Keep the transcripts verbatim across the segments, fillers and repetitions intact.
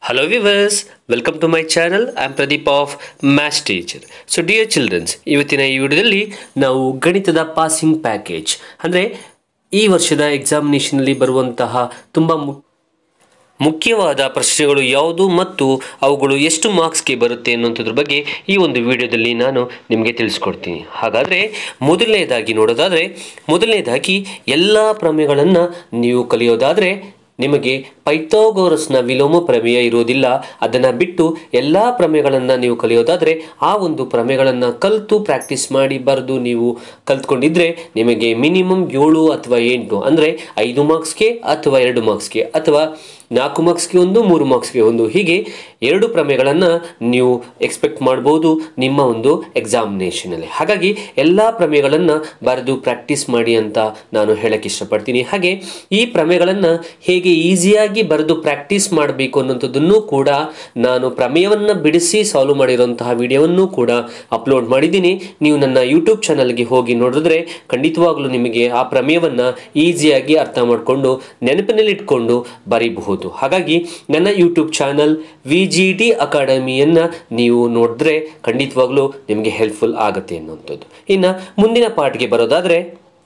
Hello viewers, welcome to my channel. I am Pradeep of Maths Teacher. So dear children, ಇವತ್ತಿನ ಈ ವಿಡಿಯೋದಲ್ಲಿ ನಾವು ಗಣಿತದ ಪಾಸಿಂಗ್ ಪ್ಯಾಕೇಜ್ ಅಂದ್ರೆ ಈ ವರ್ಷದ ಎಕ್ಸಾಮಿನೇಷನ್ ಅಲ್ಲಿ ಬರುವಂತಹ ತುಂಬಾ ಮುಖ್ಯವಾದ ಪ್ರಶ್ನೆಗಳು ಯಾವುದು ಮತ್ತು ಅವುಗಳು ಎಷ್ಟು ಮಾರ್ಕ್ಸ್ ಗೆ ಬರುತ್ತೆ ಅನ್ನೋದ್ರ ಬಗ್ಗೆ ಈ ಒಂದು ವಿಡಿಯೋದಲ್ಲಿ ನಾನು ನಿಮಗೆ ತಿಳಿಸಿಕೊಡ್ತೀನಿ. ಹಾಗಾದ್ರೆ ಮೊದಲನೇದಾಗಿ ನೋಡೋದಾದ್ರೆ ಮೊದಲನೇದಾಗಿ ಎಲ್ಲಾ ಪ್ರಮೇಯಗಳನ್ನು ನೀವು ಕಲಿಯೋದಾದ್ರೆ ನಿಮಗೆ ಪೈಥಾಗೋರಸ್ನ ವಿಲೋಮ ಪ್ರಮೇಯ ಇರೋದಿಲ್ಲ. ಅದನ್ನು ಬಿಟ್ಟು ಎಲ್ಲ ಪ್ರಮೇಯಗಳನ್ನು ನೀವು ಕಲಿಯೋದಾದರೆ ಆ ಒಂದು ಪ್ರಮೇಯಗಳನ್ನು ಕಲಿತು ಪ್ರಾಕ್ಟೀಸ್ ಮಾಡಿ ಬರೆದು ನೀವು ಕಲ್ತ್ಕೊಂಡಿದ್ರೆ ನಿಮಗೆ ಮಿನಿಮಮ್ ಏಳು ಅಥವಾ ಎಂಟು ಅಂದರೆ ಐದು ಮಾರ್ಕ್ಸ್ಗೆ ಅಥವಾ ಎರಡು ಮಾರ್ಕ್ಸ್ಗೆ ಅಥವಾ ನಾಲ್ಕು ಮಾರ್ಕ್ಸ್ಗೆ ಒಂದು ಮೂರು ಮಾರ್ಕ್ಸ್ಗೆ ಒಂದು ಹೀಗೆ ಎರಡು ಪ್ರಮೇಯಗಳನ್ನು ನೀವು ಎಕ್ಸ್ಪೆಕ್ಟ್ ಮಾಡ್ಬೋದು ನಿಮ್ಮ ಒಂದು ಎಕ್ಸಾಮಿನೇಷನಲ್ಲಿ. ಹಾಗಾಗಿ ಎಲ್ಲ ಪ್ರಮೇಯಗಳನ್ನು ಬರೆದು ಪ್ರಾಕ್ಟೀಸ್ ಮಾಡಿ ಅಂತ ನಾನು ಹೇಳಕ್ಕೆ ಇಷ್ಟಪಡ್ತೀನಿ. ಹಾಗೆ ಈ ಪ್ರಮೇಯಗಳನ್ನು ಹೇಗೆ ಈಸಿಯಾಗಿ ಬರೆದು ಪ್ರಾಕ್ಟೀಸ್ ಮಾಡಬೇಕು ಅನ್ನೋಂಥದ್ದನ್ನು ಕೂಡ ನಾನು ಪ್ರಮೇಯವನ್ನು ಬಿಡಿಸಿ ಸಾಲ್ವ್ ಮಾಡಿರೋಂತಹ ವಿಡಿಯೋವನ್ನು ಕೂಡ ಅಪ್ಲೋಡ್ ಮಾಡಿದ್ದೀನಿ. ನೀವು ನನ್ನ ಯೂಟ್ಯೂಬ್ ಚಾನಲ್ಗೆ ಹೋಗಿ ನೋಡಿದ್ರೆ ಖಂಡಿತವಾಗ್ಲೂ ನಿಮಗೆ ಆ ಪ್ರಮೇಯವನ್ನು ಈಸಿಯಾಗಿ ಅರ್ಥ ಮಾಡಿಕೊಂಡು ನೆನಪಿನಲ್ಲಿ ಇಟ್ಕೊಂಡು ಬರೀಬಹುದು. ಹಾಗಾಗಿ ನನ್ನ YouTube channel V G T ಅಕಾಡೆಮಿಯನ್ನು ನೀವು ನೋಡಿದ್ರೆ ಖಂಡಿತವಾಗ್ಲೂ ನಿಮಗೆ ಹೆಲ್ಪ್ಫುಲ್ ಆಗುತ್ತೆ ಅನ್ನುವಂಥದ್ದು. ಇನ್ನು ಮುಂದಿನ ಪಾಠಕ್ಕೆ ಬರೋದಾದರೆ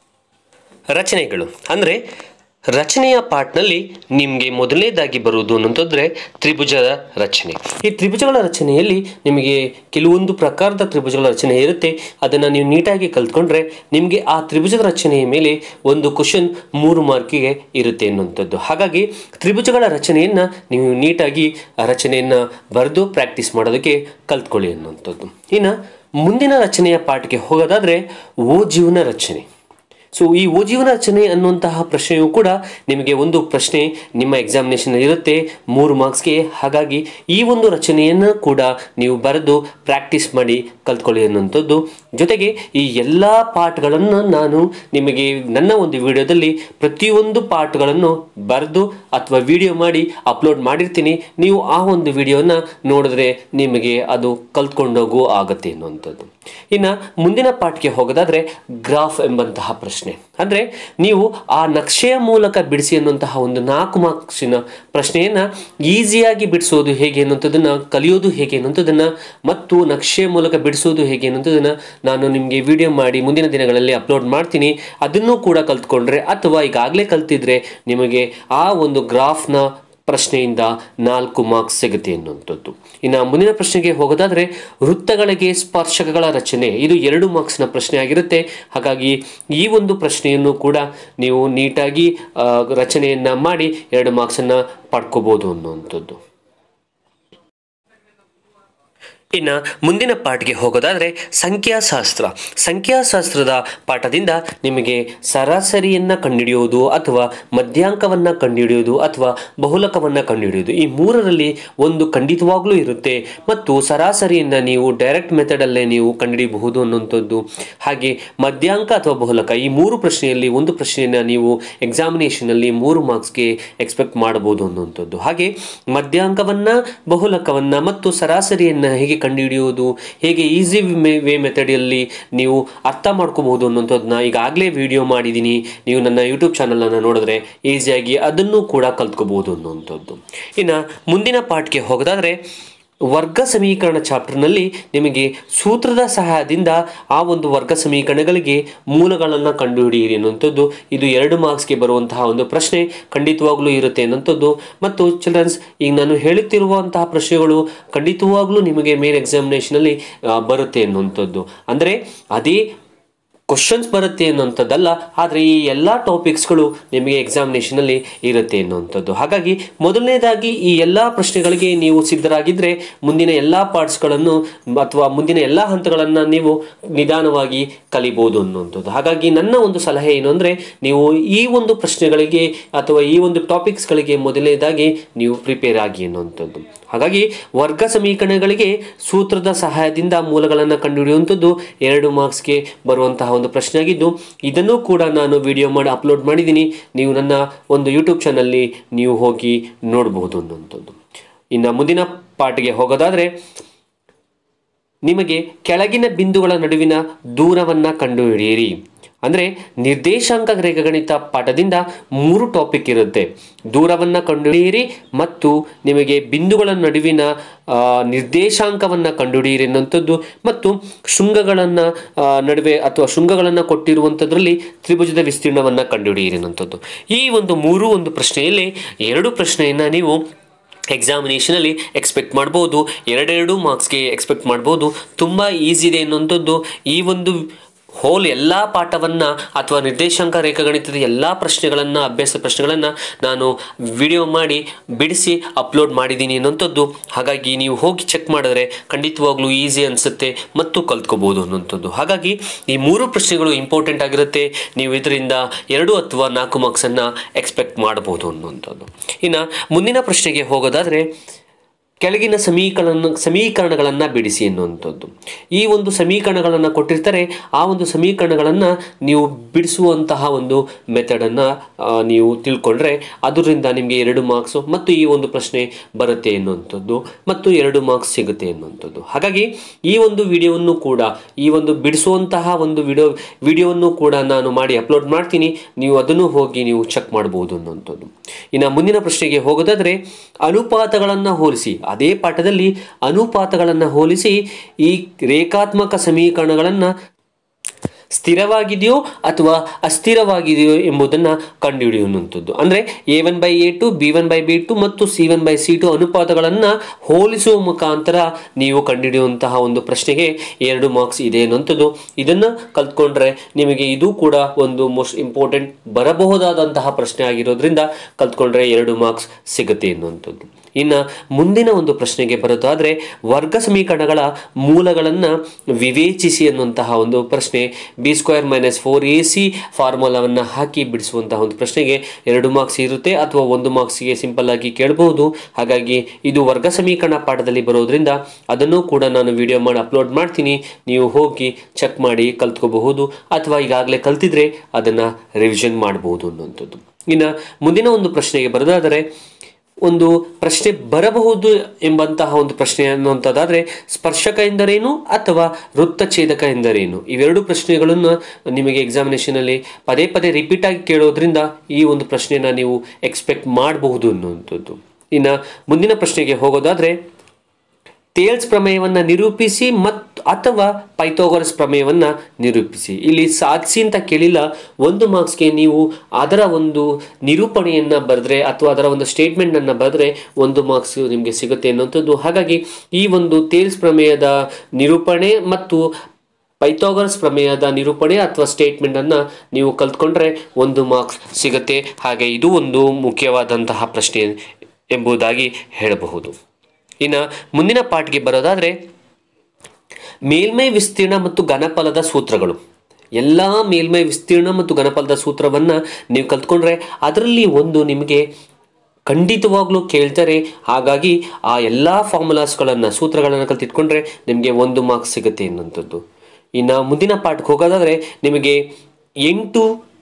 ರಚನೆಗಳು ಅಂದರೆ ರಚನೆಯ ಪಾರ್ಟ್ನಲ್ಲಿ ನಿಮಗೆ ಮೊದಲನೇದಾಗಿ ಬರುವುದು ಅನ್ನೋಂತಂದ್ರೆ ತ್ರಿಭುಜದ ರಚನೆ. ಈ ತ್ರಿಭುಜಗಳ ರಚನೆಯಲ್ಲಿ ನಿಮಗೆ ಕೆಲವೊಂದು ಪ್ರಕಾರದ ತ್ರಿಭುಜಗಳ ರಚನೆ ಇರುತ್ತೆ. ಅದನ್ನು ನೀವು ನೀಟಾಗಿ ಕಲ್ತ್ಕೊಂಡ್ರೆ ನಿಮಗೆ ಆ ತ್ರಿಭುಜದ ರಚನೆಯ ಮೇಲೆ ಒಂದು ಕ್ವಶನ್ ಮೂರು ಮಾರ್ಕಿಗೆ ಇರುತ್ತೆ ಅನ್ನುವಂಥದ್ದು. ಹಾಗಾಗಿ ತ್ರಿಭುಜಗಳ ರಚನೆಯನ್ನು ನೀವು ನೀಟಾಗಿ ಆ ರಚನೆಯನ್ನು ಬರೆದು ಪ್ರಾಕ್ಟೀಸ್ ಮಾಡೋದಕ್ಕೆ ಕಲ್ತ್ಕೊಳ್ಳಿ ಅನ್ನುವಂಥದ್ದು. ಇನ್ನು ಮುಂದಿನ ರಚನೆಯ ಪಾಠಕ್ಕೆ ಹೋಗೋದಾದರೆ ಓ ಜೀವನ ರಚನೆ. ಸೊ ಈ ಓಜೀವನ ರಚನೆ ಅನ್ನುವಂತಹ ಪ್ರಶ್ನೆಯು ಕೂಡ ನಿಮಗೆ ಒಂದು ಪ್ರಶ್ನೆ ನಿಮ್ಮ ಎಕ್ಸಾಮಿನೇಷನ್ ಇರುತ್ತೆ ಮೂರು ಮಾರ್ಕ್ಸ್ಗೆ. ಹಾಗಾಗಿ ಈ ಒಂದು ರಚನೆಯನ್ನು ಕೂಡ ನೀವು ಬರೆದು ಪ್ರಾಕ್ಟೀಸ್ ಮಾಡಿ ಕಲ್ತ್ಕೊಳ್ಳಿ ಅನ್ನುವಂಥದ್ದು. ಜೊತೆಗೆ ಈ ಎಲ್ಲ ಪಾಠಗಳನ್ನು ನಾನು ನಿಮಗೆ ನನ್ನ ಒಂದು ವಿಡಿಯೋದಲ್ಲಿ ಪ್ರತಿಯೊಂದು ಪಾಠಗಳನ್ನು ಬರೆದು ಅಥವಾ ವಿಡಿಯೋ ಮಾಡಿ ಅಪ್ಲೋಡ್ ಮಾಡಿರ್ತೀನಿ. ನೀವು ಆ ಒಂದು ವಿಡಿಯೋನ ನೋಡಿದ್ರೆ ನಿಮಗೆ ಅದು ಕಲ್ತ್ಕೊಂಡೋಗು ಆಗುತ್ತೆ ಅನ್ನುವಂಥದ್ದು. ಇನ್ನು ಮುಂದಿನ ಪಾಠಕ್ಕೆ ಹೋಗೋದಾದರೆ ಗ್ರಾಫ್ ಎಂಬಂತಹ ಪ್ರಶ್ನೆ ಅಂದರೆ ನೀವು ಆ ನಕ್ಷೆಯ ಮೂಲಕ ಬಿಡಿಸಿ ಅನ್ನುವಂತಹ ಒಂದು ನಾಲ್ಕು ಮಾರ್ಕ್ಸಿನ ಪ್ರಶ್ನೆಯನ್ನು ಈಸಿಯಾಗಿ ಬಿಡಿಸೋದು ಹೇಗೆ ಅನ್ನುವಂಥದ್ದನ್ನು ಕಲಿಯೋದು ಹೇಗೆ ಅನ್ನುವಂಥದ್ದನ್ನು ಮತ್ತು ನಕ್ಷೆಯ ಮೂಲಕ ಬಿಡಿಸೋದು ಹೇಗೆ ಅನ್ನುವಂಥದ್ದನ್ನು ನಾನು ನಿಮಗೆ ವಿಡಿಯೋ ಮಾಡಿ ಮುಂದಿನ ದಿನಗಳಲ್ಲಿ ಅಪ್ಲೋಡ್ ಮಾಡ್ತೀನಿ. ಅದನ್ನು ಕೂಡ ಕಲ್ತ್ಕೊಂಡ್ರೆ ಅಥವಾ ಈಗಾಗಲೇ ಕಲ್ತಿದ್ರೆ ನಿಮಗೆ ಆ ಒಂದು ಗ್ರಾಫ್ನ ಪ್ರಶ್ನೆಯಿಂದ ನಾಲ್ಕು ಮಾರ್ಕ್ಸ್ ಸಿಗುತ್ತೆ ಅನ್ನುವಂಥದ್ದು. ಇನ್ನು ಮುಂದಿನ ಪ್ರಶ್ನೆಗೆ ಹೋಗೋದಾದರೆ ವೃತ್ತಗಳಿಗೆ ಸ್ಪರ್ಶಕಗಳ ರಚನೆ, ಇದು ಎರಡು ಮಾರ್ಕ್ಸ್ನ ಪ್ರಶ್ನೆ ಆಗಿರುತ್ತೆ. ಹಾಗಾಗಿ ಈ ಒಂದು ಪ್ರಶ್ನೆಯನ್ನು ಕೂಡ ನೀವು ನೀಟಾಗಿ ರಚನೆಯನ್ನು ಮಾಡಿ ಎರಡು ಮಾರ್ಕ್ಸನ್ನು ಪಡ್ಕೋಬೋದು ಅನ್ನುವಂಥದ್ದು. ಇನ್ನು ಮುಂದಿನ ಪಾಠಕ್ಕೆ ಹೋಗೋದಾದರೆ ಸಂಖ್ಯಾಶಾಸ್ತ್ರ. ಸಂಖ್ಯಾಶಾಸ್ತ್ರದ ಪಾಠದಿಂದ ನಿಮಗೆ ಸರಾಸರಿಯನ್ನು ಕಂಡುಹಿಡಿಯೋದು ಅಥವಾ ಮಧ್ಯಾಂಕವನ್ನು ಕಂಡುಹಿಡಿಯೋದು ಅಥವಾ ಬಹುಲಕವನ್ನು ಕಂಡುಹಿಡಿಯೋದು ಈ ಮೂರರಲ್ಲಿ ಒಂದು ಖಂಡಿತವಾಗ್ಲೂ ಇರುತ್ತೆ. ಮತ್ತು ಸರಾಸರಿಯನ್ನು ನೀವು ಡೈರೆಕ್ಟ್ ಮೆಥಡಲ್ಲೇ ನೀವು ಕಂಡುಹಿಡಿಯಬಹುದು ಅನ್ನುವಂಥದ್ದು. ಹಾಗೆ ಮಧ್ಯಾಂಕ ಅಥವಾ ಬಹುಲಕ ಈ ಮೂರು ಪ್ರಶ್ನೆಯಲ್ಲಿ ಒಂದು ಪ್ರಶ್ನೆಯನ್ನು ನೀವು ಎಕ್ಸಾಮಿನೇಷನಲ್ಲಿ ಮೂರು ಮಾರ್ಕ್ಸ್ಗೆ ಎಕ್ಸ್ಪೆಕ್ಟ್ ಮಾಡಬಹುದು ಅನ್ನುವಂಥದ್ದು. ಹಾಗೆ ಮಧ್ಯಾಂಕವನ್ನು ಬಹುಲಕವನ್ನು ಮತ್ತು ಸರಾಸರಿಯನ್ನು ಹೇಗೆ ಕಂಡುಹಿಡಿಯುವುದು ಹೇಗೆ ಈಸಿ ವೇ ಮೆಥಡಲ್ಲಿ ನೀವು ಅರ್ಥ ಮಾಡ್ಕೋಬಹುದು ಅನ್ನೋಂಥದ್ದನ್ನ ಈಗಾಗಲೇ ವಿಡಿಯೋ ಮಾಡಿದ್ದೀನಿ. ನೀವು ನನ್ನ ಯೂಟ್ಯೂಬ್ ಚಾನಲನ್ನು ನೋಡಿದ್ರೆ ಈಸಿಯಾಗಿ ಅದನ್ನು ಕೂಡ ಕಲ್ತ್ಕೋಬಹುದು ಅನ್ನುವಂಥದ್ದು. ಇನ್ನು ಮುಂದಿನ ಪಾಠಕ್ಕೆ ಹೋಗೋದಾದರೆ ವರ್ಗ ಸಮೀಕರಣ ಚಾಪ್ಟರ್ನಲ್ಲಿ ನಿಮಗೆ ಸೂತ್ರದ ಸಹಾಯದಿಂದ ಆ ಒಂದು ವರ್ಗ ಸಮೀಕರಣಗಳಿಗೆ ಮೂಲಗಳನ್ನು ಕಂಡುಹಿಡಿಯಿರಿ ಅನ್ನುವಂಥದ್ದು. ಇದು ಎರಡು ಮಾರ್ಕ್ಸ್ಗೆ ಬರುವಂತಹ ಒಂದು ಪ್ರಶ್ನೆ ಖಂಡಿತವಾಗ್ಲೂ ಇರುತ್ತೆ ಅನ್ನುವಂಥದ್ದು. ಮತ್ತು ಚಿಲ್ಡ್ರನ್ಸ್ ಈಗ ನಾನು ಹೇಳುತ್ತಿರುವಂತಹ ಪ್ರಶ್ನೆಗಳು ಖಂಡಿತವಾಗ್ಲೂ ನಿಮಗೆ ಮೇನ್ ಎಕ್ಸಾಮಿನೇಷನಲ್ಲಿ ಬರುತ್ತೆ ಅನ್ನುವಂಥದ್ದು. ಅಂದರೆ ಅದೇ ಕ್ವಶನ್ಸ್ ಬರುತ್ತೆ ಅನ್ನುವಂಥದ್ದಲ್ಲ, ಆದರೆ ಈ ಎಲ್ಲ ಟಾಪಿಕ್ಸ್ಗಳು ನಿಮಗೆ ಎಕ್ಸಾಮಿನೇಷನಲ್ಲಿ ಇರುತ್ತೆ ಅನ್ನುವಂಥದ್ದು. ಹಾಗಾಗಿ ಮೊದಲನೇದಾಗಿ ಈ ಎಲ್ಲ ಪ್ರಶ್ನೆಗಳಿಗೆ ನೀವು ಸಿದ್ಧರಾಗಿದ್ದರೆ ಮುಂದಿನ ಎಲ್ಲ ಪಾರ್ಟ್ಸ್ಗಳನ್ನು ಅಥವಾ ಮುಂದಿನ ಎಲ್ಲ ಹಂತಗಳನ್ನು ನೀವು ನಿಧಾನವಾಗಿ ಕಲಿಬೋದು ಅನ್ನುವಂಥದ್ದು. ಹಾಗಾಗಿ ನನ್ನ ಒಂದು ಸಲಹೆ ಏನು ಅಂದರೆ ನೀವು ಈ ಒಂದು ಪ್ರಶ್ನೆಗಳಿಗೆ ಅಥವಾ ಈ ಒಂದು ಟಾಪಿಕ್ಸ್ಗಳಿಗೆ ಮೊದಲನೇದಾಗಿ ನೀವು ಪ್ರಿಪೇರ್ ಆಗಿ ಅನ್ನುವಂಥದ್ದು. ಹಾಗಾಗಿ ವರ್ಗ ಸಮೀಕರಣಗಳಿಗೆ ಸೂತ್ರದ ಸಹಾಯದಿಂದ ಮೂಲಗಳನ್ನು ಕಂಡುಹಿಡಿಯುವಂಥದ್ದು ಎರಡು ಮಾರ್ಕ್ಸ್ಗೆ ಬರುವಂತಹ ಒಂದು ಪ್ರಶ್ನೆ ಆಗಿದ್ದು ಇದನ್ನು ಕೂಡ ನಾನು ವಿಡಿಯೋ ಮಾಡಿ ಅಪ್ಲೋಡ್ ಮಾಡಿದ್ದೀನಿ. ನೀವು ನನ್ನ ಒಂದು ಯೂಟ್ಯೂಬ್ ಚಾನಲ್ಲಿ ನೀವು ಹೋಗಿ ನೋಡಬಹುದು ಅನ್ನುವಂಥದ್ದು. ಇನ್ನು ಮುಂದಿನ ಪಾಠಕ್ಕೆ ಹೋಗೋದಾದರೆ ನಿಮಗೆ ಕೆಳಗಿನ ಬಿಂದುಗಳ ನಡುವಿನ ದೂರವನ್ನು ಕಂಡುಹಿಡಿಯಿರಿ. ಅಂದರೆ ನಿರ್ದೇಶಾಂಕ ರೇಖಾಗಣಿತ ಪಾಠದಿಂದ ಮೂರು ಟಾಪಿಕ್ ಇರುತ್ತೆ. ದೂರವನ್ನು ಕಂಡುಹಿಡಿಯಿರಿ ಮತ್ತು ನಿಮಗೆ ಬಿಂದುಗಳ ನಡುವಿನ ನಿರ್ದೇಶಾಂಕವನ್ನು ಕಂಡುಹಿಡಿಯಿರಿ ಅನ್ನುವಂಥದ್ದು ಮತ್ತು ಶೃಂಗಗಳನ್ನು ನಡುವೆ ಅಥವಾ ಶೃಂಗಗಳನ್ನು ಕೊಟ್ಟಿರುವಂಥದ್ರಲ್ಲಿ ತ್ರಿಭುಜದ ವಿಸ್ತೀರ್ಣವನ್ನು ಕಂಡುಹಿಡಿಯಿರಿ ಅನ್ನುವಂಥದ್ದು. ಈ ಒಂದು ಮೂರು ಒಂದು ಪ್ರಶ್ನೆಯಲ್ಲಿ ಎರಡು ಪ್ರಶ್ನೆಯನ್ನು ನೀವು ಎಕ್ಸಾಮಿನೇಷನಲ್ಲಿ ಎಕ್ಸ್ಪೆಕ್ಟ್ ಮಾಡ್ಬೋದು. ಎರಡೆರಡು ಮಾರ್ಕ್ಸ್ಗೆ ಎಕ್ಸ್ಪೆಕ್ಟ್ ಮಾಡ್ಬೋದು. ತುಂಬ ಈಸಿ ಇದೆ ಅನ್ನುವಂಥದ್ದು. ಈ ಒಂದು ಹೋಲ್ ಎಲ್ಲ ಪಾಠವನ್ನು ಅಥವಾ ನಿರ್ದೇಶಾಂಕ ರೇಖಾಗಣಿತದ ಎಲ್ಲ ಪ್ರಶ್ನೆಗಳನ್ನು ಅಭ್ಯಾಸ ಪ್ರಶ್ನೆಗಳನ್ನು ನಾನು ವಿಡಿಯೋ ಮಾಡಿ ಬಿಡಿಸಿ ಅಪ್ಲೋಡ್ ಮಾಡಿದ್ದೀನಿ ಅನ್ನೋಂಥದ್ದು. ಹಾಗಾಗಿ ನೀವು ಹೋಗಿ ಚೆಕ್ ಮಾಡಿದ್ರೆ ಖಂಡಿತವಾಗ್ಲೂ ಈಸಿ ಅನಿಸುತ್ತೆ ಮತ್ತು ಕಲ್ತ್ಕೋಬೋದು ಅನ್ನೋಂಥದ್ದು. ಹಾಗಾಗಿ ಈ ಮೂರು ಪ್ರಶ್ನೆಗಳು ಇಂಪಾರ್ಟೆಂಟ್ ಆಗಿರುತ್ತೆ. ನೀವು ಇದರಿಂದ ಎರಡು ಅಥವಾ ನಾಲ್ಕು ಮಾರ್ಕ್ಸನ್ನು ಎಕ್ಸ್ಪೆಕ್ಟ್ ಮಾಡ್ಬೋದು ಅನ್ನೋಂಥದ್ದು. ಇನ್ನು ಮುಂದಿನ ಪ್ರಶ್ನೆಗೆ ಹೋಗೋದಾದರೆ ಕೆಳಗಿನ ಸಮೀಕರಣ ಸಮೀಕರಣಗಳನ್ನು ಬಿಡಿಸಿ ಎನ್ನುವಂಥದ್ದು. ಈ ಒಂದು ಸಮೀಕರಣಗಳನ್ನು ಕೊಟ್ಟಿರ್ತಾರೆ. ಆ ಒಂದು ಸಮೀಕರಣಗಳನ್ನು ನೀವು ಬಿಡಿಸುವಂತಹ ಒಂದು ಮೆಥಡನ್ನು ನೀವು ತಿಳ್ಕೊಂಡ್ರೆ ಅದರಿಂದ ನಿಮಗೆ ಎರಡು ಮಾರ್ಕ್ಸು ಮತ್ತು ಈ ಒಂದು ಪ್ರಶ್ನೆ ಬರುತ್ತೆ ಎನ್ನುವಂಥದ್ದು ಮತ್ತು ಎರಡು ಮಾರ್ಕ್ಸ್ ಸಿಗುತ್ತೆ ಎನ್ನುವಂಥದ್ದು. ಹಾಗಾಗಿ ಈ ಒಂದು ವಿಡಿಯೋವನ್ನು ಕೂಡ ಈ ಒಂದು ಬಿಡಿಸುವಂತಹ ಒಂದು ವಿಡಿಯೋ ವಿಡಿಯೋವನ್ನು ಕೂಡ ನಾನು ಮಾಡಿ ಅಪ್ಲೋಡ್ ಮಾಡ್ತೀನಿ. ನೀವು ಅದನ್ನು ಹೋಗಿ ನೀವು ಚೆಕ್ ಮಾಡ್ಬೋದು ಅನ್ನುವಂಥದ್ದು. ಇನ್ನು ಮುಂದಿನ ಪ್ರಶ್ನೆಗೆ ಹೋಗೋದಾದರೆ ಅನುಪಾತಗಳನ್ನು ಹೋಲಿಸಿ. ಅದೇ ಪಾಠದಲ್ಲಿ ಅನುಪಾತಗಳನ್ನು ಹೋಲಿಸಿ ಈ ರೇಖಾತ್ಮಕ ಸಮೀಕರಣಗಳನ್ನು ಸ್ಥಿರವಾಗಿದೆಯೋ ಅಥವಾ ಅಸ್ಥಿರವಾಗಿದೆಯೋ ಎಂಬುದನ್ನು ಕಂಡುಹಿಡಿಯುವಂಥದ್ದು. ಅಂದರೆ A one by A two, B one by B two ಮತ್ತು C one by C two ಅನುಪಾತಗಳನ್ನು ಹೋಲಿಸುವ ಮುಖಾಂತರ ನೀವು ಕಂಡುಹಿಡಿಯುವಂತಹ ಒಂದು ಪ್ರಶ್ನೆಗೆ ಎರಡು ಮಾರ್ಕ್ಸ್ ಇದೆ ಅನ್ನುವಂಥದ್ದು. ಇದನ್ನು ಕಲ್ತ್ಕೊಂಡ್ರೆ ನಿಮಗೆ ಇದು ಕೂಡ ಒಂದು ಮೋಸ್ಟ್ ಇಂಪಾರ್ಟೆಂಟ್ ಬರಬಹುದಾದಂತಹ ಪ್ರಶ್ನೆ ಆಗಿರೋದ್ರಿಂದ ಕಲ್ತ್ಕೊಂಡ್ರೆ ಎರಡು ಮಾರ್ಕ್ಸ್ ಸಿಗುತ್ತೆ ಎನ್ನುವಂಥದ್ದು. ಇನ್ನು ಮುಂದಿನ ಒಂದು ಪ್ರಶ್ನೆಗೆ ಬರೋದಾದರೆ ವರ್ಗ ಸಮೀಕರಣಗಳ ಮೂಲಗಳನ್ನು ವಿವೇಚಿಸಿ ಅನ್ನುವಂತಹ ಒಂದು ಪ್ರಶ್ನೆ. B square minus four A C ಫಾರ್ಮುಲಾವನ್ನು ಹಾಕಿ ಬಿಡಿಸುವಂತಹ ಒಂದು ಪ್ರಶ್ನೆಗೆ ಎರಡು ಮಾರ್ಕ್ಸ್ ಇರುತ್ತೆ ಅಥವಾ ಒಂದು ಮಾರ್ಕ್ಸ್ಗೆ ಸಿಂಪಲ್ ಆಗಿ ಕೇಳಬಹುದು. ಹಾಗಾಗಿ ಇದು ವರ್ಗ ಸಮೀಕರಣ ಪಾಠದಲ್ಲಿ ಬರೋದ್ರಿಂದ ಅದನ್ನು ಕೂಡ ನಾನು ವಿಡಿಯೋ ಮಾಡಿ ಅಪ್ಲೋಡ್ ಮಾಡ್ತೀನಿ. ನೀವು ಹೋಗಿ ಚೆಕ್ ಮಾಡಿ ಕಲ್ತ್ಕೋಬಹುದು ಅಥವಾ ಈಗಾಗಲೇ ಕಲ್ತಿದ್ರೆ ಅದನ್ನು ರಿವಿಷನ್ ಮಾಡಬಹುದು ಅನ್ನುವಂಥದ್ದು. ಇನ್ನು ಮುಂದಿನ ಒಂದು ಪ್ರಶ್ನೆಗೆ ಬರೋದಾದರೆ ಒಂದು ಪ್ರಶ್ನೆ ಬರಬಹುದು ಎಂಬಂತಹ ಒಂದು ಪ್ರಶ್ನೆ ಅನ್ನುವಂಥದ್ದಾದರೆ ಸ್ಪರ್ಶಕ ಎಂದರೇನು ಅಥವಾ ವೃತ್ತಛೇದಕ ಎಂದರೇನು? ಇವೆರಡು ಪ್ರಶ್ನೆಗಳನ್ನು ನಿಮಗೆ ಎಕ್ಸಾಮಿನೇಷನಲ್ಲಿ ಪದೇ ಪದೇ ರಿಪೀಟ್ ಆಗಿ ಕೇಳೋದ್ರಿಂದ ಈ ಒಂದು ಪ್ರಶ್ನೆನ ನೀವು ಎಕ್ಸ್ಪೆಕ್ಟ್ ಮಾಡಬಹುದು ಅನ್ನುವಂಥದ್ದು. ಇನ್ನು ಮುಂದಿನ ಪ್ರಶ್ನೆಗೆ ಹೋಗೋದಾದರೆ ಥೇಲ್ಸ್ ಪ್ರಮೇಯವನ್ನು ನಿರೂಪಿಸಿ ಮತ್ತು ಅಥವಾ ಪೈಥಾಗರಸ್ ಪ್ರಮೇಯವನ್ನು ನಿರೂಪಿಸಿ. ಇಲ್ಲಿ ಸಾಧಿಸಿ ಅಂತ ಕೇಳಿಲ್ಲ. ಒಂದು ಮಾರ್ಕ್ಸ್ಗೆ ನೀವು ಅದರ ಒಂದು ನಿರೂಪಣೆಯನ್ನು ಬರೆದ್ರೆ ಅಥವಾ ಅದರ ಒಂದು ಸ್ಟೇಟ್ಮೆಂಟನ್ನು ಬರೆದ್ರೆ ಒಂದು ಮಾರ್ಕ್ಸ್ ನಿಮಗೆ ಸಿಗುತ್ತೆ ಅನ್ನುವಂಥದ್ದು. ಹಾಗಾಗಿ ಈ ಒಂದು ಥೇಲ್ಸ್ ಪ್ರಮೇಯದ ನಿರೂಪಣೆ ಮತ್ತು ಪೈಥಾಗರಸ್ ಪ್ರಮೇಯದ ನಿರೂಪಣೆ ಅಥವಾ ಸ್ಟೇಟ್ಮೆಂಟನ್ನು ನೀವು ಕಲ್ತ್ಕೊಂಡ್ರೆ ಒಂದು ಮಾರ್ಕ್ಸ್ ಸಿಗುತ್ತೆ. ಹಾಗೆ ಇದು ಒಂದು ಮುಖ್ಯವಾದಂತಹ ಪ್ರಶ್ನೆ ಎಂಬುದಾಗಿ ಹೇಳಬಹುದು. ಇನ್ನು ಮುಂದಿನ ಪಾಠಕ್ಕೆ ಬರೋದಾದರೆ ಮೇಲ್ಮೈ ವಿಸ್ತೀರ್ಣ ಮತ್ತು ಘನಫಲದ ಸೂತ್ರಗಳು. ಎಲ್ಲ ಮೇಲ್ಮೈ ವಿಸ್ತೀರ್ಣ ಮತ್ತು ಘನಫಲದ ಸೂತ್ರವನ್ನು ನೀವು ಕಲ್ತ್ಕೊಂಡ್ರೆ ಅದರಲ್ಲಿ ಒಂದು ನಿಮಗೆ ಖಂಡಿತವಾಗ್ಲೂ ಕೇಳ್ತಾರೆ. ಹಾಗಾಗಿ ಆ ಎಲ್ಲ ಫಾರ್ಮುಲಾಸ್ಗಳನ್ನು ಸೂತ್ರಗಳನ್ನು ಕಲ್ತಿಟ್ಕೊಂಡ್ರೆ ನಿಮಗೆ ಒಂದು ಮಾರ್ಕ್ಸ್ ಸಿಗುತ್ತೆ ಅನ್ನೋಂಥದ್ದು. ಇನ್ನು ಮುಂದಿನ ಪಾಠಕ್ಕೆ ಹೋಗೋದಾದರೆ ನಿಮಗೆ ಎಂಟು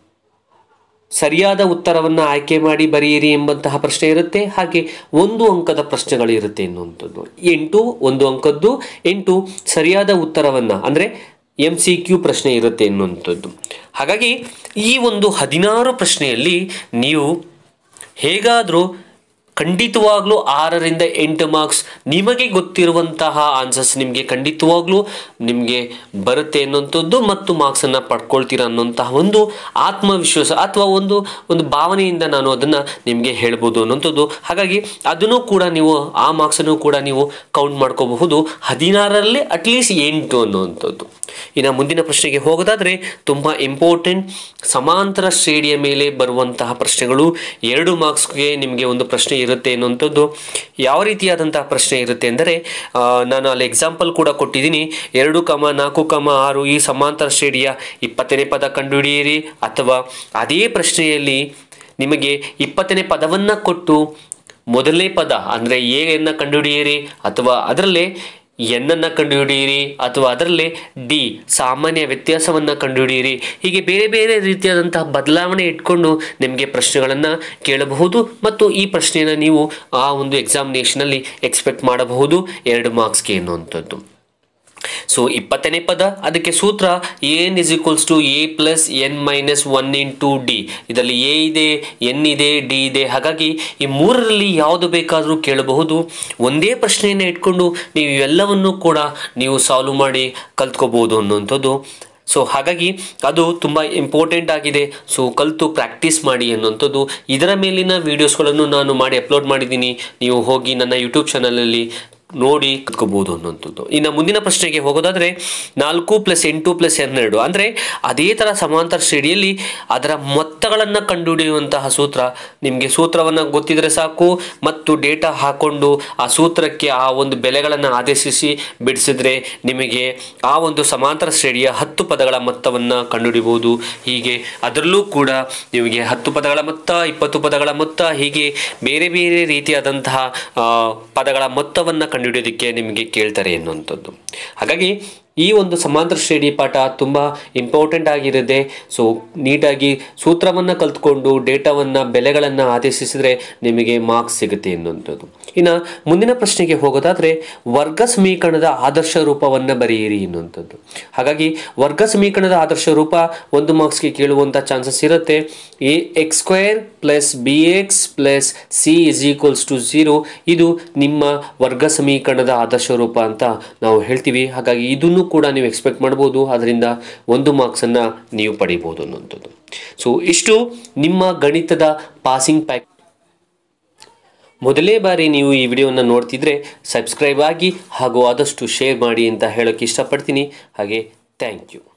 ಸರಿಯಾದ ಉತ್ತರವನ್ನು ಆಯ್ಕೆ ಮಾಡಿ ಬರೆಯಿರಿ ಎಂಬಂತಹ ಪ್ರಶ್ನೆ ಇರುತ್ತೆ. ಹಾಗೆ ಒಂದು ಅಂಕದ ಪ್ರಶ್ನೆಗಳು ಇರುತ್ತೆ ಎನ್ನುವಂಥದ್ದು. ಎಂಟು ಒಂದು ಅಂಕದ್ದು ಎಂಟು ಸರಿಯಾದ ಉತ್ತರವನ್ನು ಅಂದರೆ ಎಮ್ ಸಿ ಕ್ಯೂ ಪ್ರಶ್ನೆ ಇರುತ್ತೆ ಎನ್ನುವಂಥದ್ದು. ಹಾಗಾಗಿ ಈ ಒಂದು ಹದಿನಾರು ಪ್ರಶ್ನೆಯಲ್ಲಿ ನೀವು ಹೇಗಾದರೂ ಖಂಡಿತವಾಗ್ಲೂ ಆರರಿಂದ ಎಂಟು ಮಾರ್ಕ್ಸ್ ನಿಮಗೆ ಗೊತ್ತಿರುವಂತಹ ಆನ್ಸರ್ಸ್ ನಿಮಗೆ ಖಂಡಿತವಾಗ್ಲೂ ನಿಮಗೆ ಬರುತ್ತೆ ಅನ್ನುವಂಥದ್ದು ಮತ್ತು ಮಾರ್ಕ್ಸನ್ನು ಪಡ್ಕೊಳ್ತೀರ ಅನ್ನುವಂತಹ ಒಂದು ಆತ್ಮವಿಶ್ವಾಸ ಅಥವಾ ಒಂದು ಒಂದು ಭಾವನೆಯಿಂದ ನಾನು ಅದನ್ನು ನಿಮಗೆ ಹೇಳ್ಬೋದು ಅನ್ನುವಂಥದ್ದು. ಹಾಗಾಗಿ ಅದನ್ನು ಕೂಡ ನೀವು ಆ ಮಾರ್ಕ್ಸನ್ನು ಕೂಡ ನೀವು ಕೌಂಟ್ ಮಾಡ್ಕೋಬಹುದು. ಹದಿನಾರರಲ್ಲಿ ಅಟ್ಲೀಸ್ಟ್ ಎಂಟು ಅನ್ನುವಂಥದ್ದು. ಇನ್ನು ಮುಂದಿನ ಪ್ರಶ್ನೆಗೆ ಹೋಗೋದಾದರೆ ತುಂಬ ಇಂಪಾರ್ಟೆಂಟ್ ಸಮಾಂತರ ಶ್ರೇಣಿಯ ಮೇಲೆ ಬರುವಂತಹ ಪ್ರಶ್ನೆಗಳು. ಎರಡು ಮಾರ್ಕ್ಸ್ಗೆ ನಿಮಗೆ ಒಂದು ಪ್ರಶ್ನೆ ಇರುತ್ತೆ ಅನ್ನುವಂಥದ್ದು. ಯಾವ ರೀತಿಯಾದಂತಹ ಪ್ರಶ್ನೆ ಇರುತ್ತೆ ಅಂದರೆ ನಾನು ಅಲ್ಲಿ ಎಕ್ಸಾಂಪಲ್ ಕೂಡ ಕೊಟ್ಟಿದ್ದೀನಿ. ಎರಡು ಕಮ ನಾಲ್ಕು ಕಮ ಆರು ಈ ಸಮಾಂತರ ಶ್ರೇಣಿಯ ಇಪ್ಪತ್ತನೇ ಪದ ಕಂಡುಹಿಡಿಯಿರಿ. ಅಥವಾ ಅದೇ ಪ್ರಶ್ನೆಯಲ್ಲಿ ನಿಮಗೆ ಇಪ್ಪತ್ತನೇ ಪದವನ್ನು ಕೊಟ್ಟು ಮೊದಲನೇ ಪದ ಅಂದರೆ ಎಯನ್ನು ಕಂಡುಹಿಡಿಯಿರಿ ಅಥವಾ ಅದರಲ್ಲೇ ಎನ್ನನ್ನು ಕಂಡುಹಿಡಿಯಿರಿ ಅಥವಾ ಅದರಲ್ಲೇ ಡಿ ಸಾಮಾನ್ಯ ವ್ಯತ್ಯಾಸವನ್ನು ಕಂಡುಹಿಡಿಯಿರಿ. ಹೀಗೆ ಬೇರೆ ಬೇರೆ ರೀತಿಯಾದಂತಹ ಬದಲಾವಣೆ ಇಟ್ಕೊಂಡು ನಿಮಗೆ ಪ್ರಶ್ನೆಗಳನ್ನು ಕೇಳಬಹುದು ಮತ್ತು ಈ ಪ್ರಶ್ನೆಯನ್ನು ನೀವು ಆ ಒಂದು ಎಕ್ಸಾಮಿನೇಷನಲ್ಲಿ ಎಕ್ಸ್ಪೆಕ್ಟ್ ಮಾಡಬಹುದು ಎರಡು ಮಾರ್ಕ್ಸ್ಗೆ ಅನ್ನುವಂಥದ್ದು. ಸೊ ಇಪ್ಪತ್ತನೇ ಪದ, ಅದಕ್ಕೆ ಸೂತ್ರ N is equals to A plus N minus one into D. ಇದರಲ್ಲಿ ಎ ಇದೆ, ಎನ್ ಇದೆ, ಡಿ ಇದೆ. ಹಾಗಾಗಿ ಈ ಮೂರರಲ್ಲಿ ಯಾವುದು ಬೇಕಾದರೂ ಕೇಳಬಹುದು. ಒಂದೇ ಪ್ರಶ್ನೆಯನ್ನು ಇಟ್ಕೊಂಡು ನೀವು ಇವೆಲ್ಲವನ್ನು ಕೂಡ ನೀವು ಸಾಲ್ವ್ ಮಾಡಿ ಕಲ್ತ್ಕೋಬಹುದು ಅನ್ನುವಂಥದ್ದು. ಸೊ ಹಾಗಾಗಿ ಅದು ತುಂಬ ಇಂಪಾರ್ಟೆಂಟ್ ಆಗಿದೆ. ಸೊ ಕಲಿತು ಪ್ರಾಕ್ಟೀಸ್ ಮಾಡಿ ಅನ್ನುವಂಥದ್ದು. ಇದರ ಮೇಲಿನ ವೀಡಿಯೋಸ್ಗಳನ್ನು ನಾನು ಮಾಡಿ ಅಪ್ಲೋಡ್ ಮಾಡಿದ್ದೀನಿ. ನೀವು ಹೋಗಿ ನನ್ನ ಯೂಟ್ಯೂಬ್ ಚಾನಲಲ್ಲಿ ನೋಡಿ ಕತ್ಕೋಬಹುದು ಅನ್ನುವಂಥದ್ದು. ಇನ್ನು ಮುಂದಿನ ಪ್ರಶ್ನೆಗೆ ಹೋಗೋದಾದರೆ ನಾಲ್ಕು ಪ್ಲಸ್ ಎಂಟು ಪ್ಲಸ್ ಹನ್ನೆರಡು, ಅಂದರೆ ಅದೇ ಥರ ಸಮಾಂತರ ಶ್ರೇಣಿಯಲ್ಲಿ ಅದರ ಮೊತ್ತಗಳನ್ನು ಕಂಡುಹಿಡಿಯುವಂತಹ ಸೂತ್ರ. ನಿಮಗೆ ಸೂತ್ರವನ್ನು ಗೊತ್ತಿದ್ರೆ ಸಾಕು, ಮತ್ತು ಡೇಟಾ ಹಾಕ್ಕೊಂಡು ಆ ಸೂತ್ರಕ್ಕೆ ಆ ಒಂದು ಬೆಲೆಗಳನ್ನು ಆದೇಶಿಸಿ ಬಿಡಿಸಿದ್ರೆ ನಿಮಗೆ ಆ ಒಂದು ಸಮಾಂತರ ಶ್ರೇಣಿಯ ಹತ್ತು ಪದಗಳ ಮೊತ್ತವನ್ನು ಕಂಡುಹಿಡಿಬಹುದು. ಹೀಗೆ ಅದರಲ್ಲೂ ಕೂಡ ನಿಮಗೆ ಹತ್ತು ಪದಗಳ ಮೊತ್ತ, ಇಪ್ಪತ್ತು ಪದಗಳ ಮೊತ್ತ, ಹೀಗೆ ಬೇರೆ ಬೇರೆ ರೀತಿಯಾದಂತಹ ಪದಗಳ ಮೊತ್ತವನ್ನು ಕಂಡುಹಿಡಿಯೋದಕ್ಕೆ ನಿಮಗೆ ಕೇಳ್ತಾರೆ ಎನ್ನುವಂಥದ್ದು. ಹಾಗಾಗಿ ಈ ಒಂದು ಸಮಾಂತರ ಶ್ರೇಣಿ ಪಾಠ ತುಂಬ ಇಂಪಾರ್ಟೆಂಟ್ ಆಗಿರುತ್ತೆ. ಸೊ ನೀಟಾಗಿ ಸೂತ್ರವನ್ನು ಕಲ್ತ್ಕೊಂಡು ಡೇಟಾವನ್ನು ಬೆಲೆಗಳನ್ನು ಆದೇಶಿಸಿದರೆ ನಿಮಗೆ ಮಾರ್ಕ್ಸ್ ಸಿಗುತ್ತೆ ಎನ್ನುವಂಥದ್ದು. ಇನ್ನು ಮುಂದಿನ ಪ್ರಶ್ನೆಗೆ ಹೋಗೋದಾದರೆ ವರ್ಗ ಸಮೀಕರಣದ ಆದರ್ಶ ರೂಪವನ್ನು ಬರೆಯಿರಿ ಎನ್ನುವಂಥದ್ದು. ಹಾಗಾಗಿ ವರ್ಗ ಸಮೀಕರಣದ ಆದರ್ಶ ರೂಪ ಒಂದು ಮಾರ್ಕ್ಸ್ಗೆ ಕೇಳುವಂಥ ಚಾನ್ಸಸ್ ಇರುತ್ತೆ. A X square plus B X plus C is equals to zero, ಇದು ನಿಮ್ಮ ವರ್ಗ ಸಮೀಕರಣದ ಆದರ್ಶ ರೂಪ ಅಂತ ನಾವು ಹೇಳ್ತೀವಿ. ಹಾಗಾಗಿ ಇದನ್ನು ಕೂಡ ನೀವು ಎಕ್ಸ್ಪೆಕ್ಟ್ ಮಾಡ್ಬೋದು. ಅದರಿಂದ ಒಂದು ಮಾರ್ಕ್ಸನ್ನು ನೀವು ಪಡಿಬೋದು ಅನ್ನುವಂಥದ್ದು. ಸೊ ಇಷ್ಟು ನಿಮ್ಮ ಗಣಿತದ ಪಾಸಿಂಗ್ ಪ್ಯಾಕ್. ಮೊದಲೇ ಬಾರಿ ನೀವು ಈ ವಿಡಿಯೋವನ್ನು ನೋಡ್ತಿದ್ರೆ ಸಬ್ಸ್ಕ್ರೈಬ್ ಆಗಿ ಹಾಗೂ ಆದಷ್ಟು ಶೇರ್ ಮಾಡಿ ಅಂತ ಹೇಳೋಕ್ಕೆ ಇಷ್ಟಪಡ್ತೀನಿ. ಹಾಗೆ ಥ್ಯಾಂಕ್ ಯು.